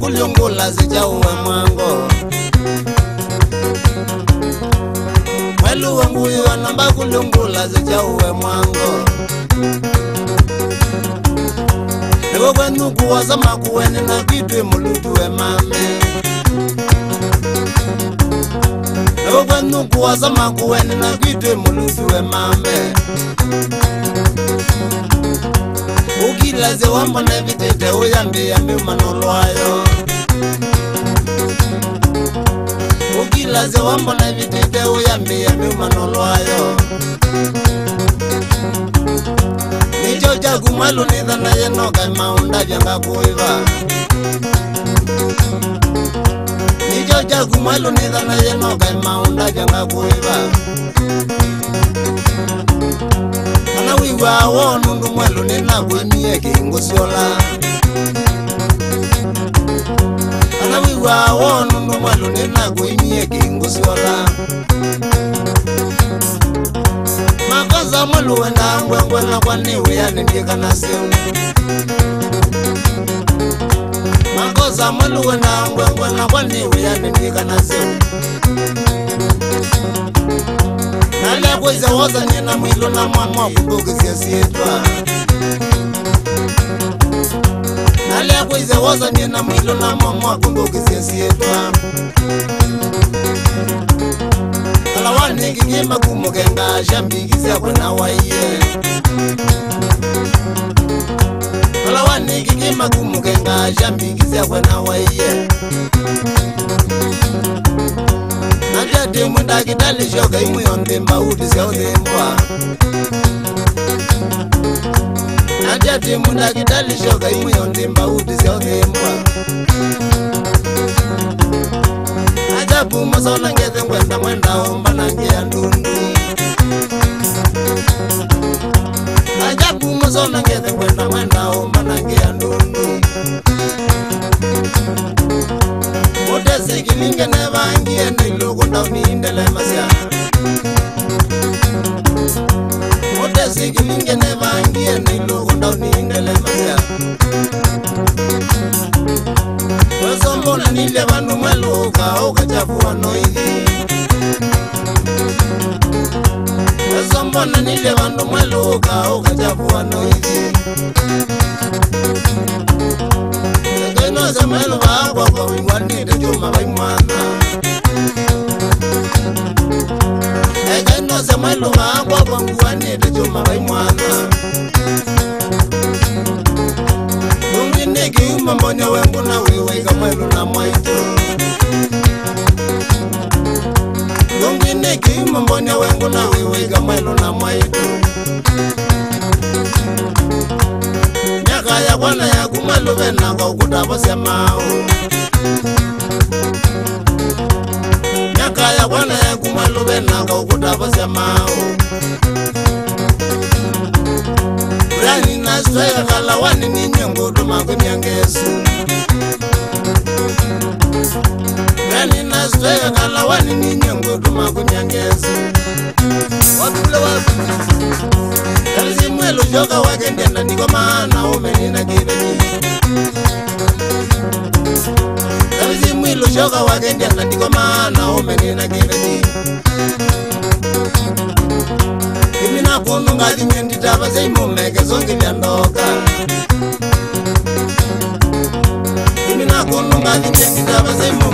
kuliungula zija uwe mwango Mwelu wangu yuwa namba kuliungula zija uwe mwango Ewa kwenu kuwaza makuweni na kitwe mulutuwe mame Ewa kwenu kuwaza makuweni na kitwe mulutuwe mame Ukilaze wamba na vitete uyambi yambi umanolwayo Ukilaze wamba na vitete uyambi yambi umanolwayo Nicho chagu malu nidhana yenoka maunda janga kuiva Nicho chagu malu nidhana yenoka maunda janga kuiva Wiwa wonu mwelu nina kwenye kingusiola Ana wiwa wonu mwelu nina kwenye kingusiola Makaza mwelu wenda ngwengwe na kwaniwe ya nindika na siu Makaza mwelu wenda ngwengwe na kwaniwe ya nindika na siu Nalea kweze woza nyena mwilo na mwamwa kubukizia sietwa Nalea kweze woza nyena mwilo na mwamwa kubukizia sietwa Alawani kikima kumukenga shambikizia kwena waiye Alawani kikima kumukenga shambikizia kwena waiye Najati mwenda kitali shoka imu yonde mauti siya udembwa Najati mwenda kitali shoka imu yonde mauti siya udembwa Ajabu masona ngeze mwenda mwenda omba nange ya ndundu Ajabu masona ngeze mwenda mwenda omba nange ya ndundu Mutesi kilinge nevangie nilugu ndauni indele masya Mutesi kilinge nevangie nilugu ndauni indele masya Wesombona nile vandu mweluka ukachafuwa noithi Wesombona nile vandu mweluka ukachafuwa noithi Nose mwelu wakwa kwa wingwani de juma wa imwana Ege nose mwelu wakwa kwa wingwani de juma wa imwana Mungine kiuma mbonyo wengu na wiwega mwelu na mwaito Mungine kiuma mbonyo wengu na wiwega mwelu na mwaito Kaya kwana ya kumalu vena kwa ukutabo semao Nyakaya kwana ya kumalu vena kwa ukutabo semao Brani na swega kalawani ni nyongo duma kunyangesu Brani na swega kalawani ni nyongo duma kunyangesu Wapule wapule Kalisi mwelu shoka wakende na niko maana umeni na kibeni Kalisi mwelu shoka wakende na niko maana umeni na kibeni Kimi na kunu ngazi myendi taba zeimu meke zongi vya ndoka Kimi na kunu ngazi myendi taba zeimu